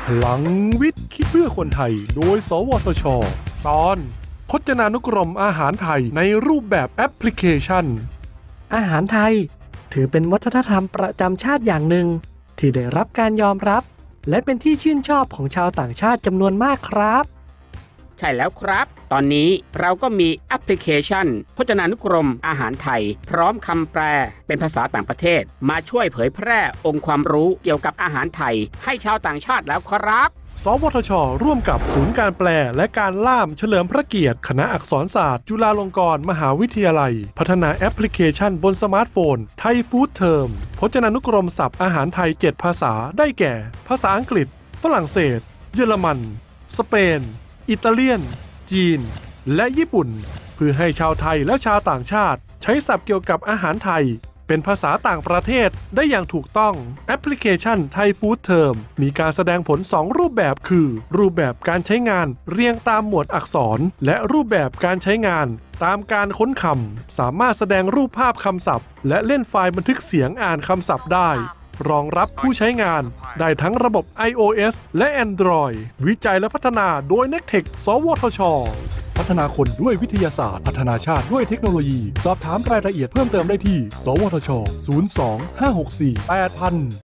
พลังวิทย์คิดเพื่อคนไทยโดยสวทช.ตอนพจนานุกรมอาหารไทยในรูปแบบแอปพลิเคชันอาหารไทยถือเป็นวัฒนธรรมประจำชาติอย่างหนึ่งที่ได้รับการยอมรับและเป็นที่ชื่นชอบของชาวต่างชาติจำนวนมากครับใช่แล้วครับตอนนี้เราก็มีแอปพลิเคชันพจนานุกรมอาหารไทยพร้อมคำแปลเป็นภาษาต่างประเทศมาช่วยเผยแพร่องค์ความรู้เกี่ยวกับอาหารไทยให้ชาวต่างชาติแล้วครับสวทช.ร่วมกับศูนย์การแปลและการล่ามเฉลิมพระเกียรติคณะอักษรศาสตร์จุฬาลงกรณ์มหาวิทยาลัยพัฒนาแอปพลิเคชันบนสมาร์ทโฟนไทยฟู้ดเทอมพจนานุกรมศัพท์อาหารไทย7ภาษาได้แก่ภาษาอังกฤษฝรั่งเศสเยอรมันสเปนอิตาเลียนจีนและญี่ปุ่นเพื่อให้ชาวไทยและชาวต่างชาติใช้ศัพท์เกี่ยวกับอาหารไทยเป็นภาษาต่างประเทศได้อย่างถูกต้องแอปพลิเคชันไทยฟู้ดเทอมมีการแสดงผล2รูปแบบคือรูปแบบการใช้งานเรียงตามหมวดอักษรและรูปแบบการใช้งานตามการค้นคำสามารถแสดงรูปภาพคำศัพท์และเล่นไฟล์บันทึกเสียงอ่านคำศัพท์ได้รองรับผู้ใช้งานได้ทั้งระบบ iOS และ Android วิจัยและพัฒนาโดย Nectech สวทช.พัฒนาคนด้วยวิทยาศาสตร์พัฒนาชาติด้วยเทคโนโลยีสอบถามรายละเอียดเพิ่มเติมได้ที่สวทช. 02 564 8000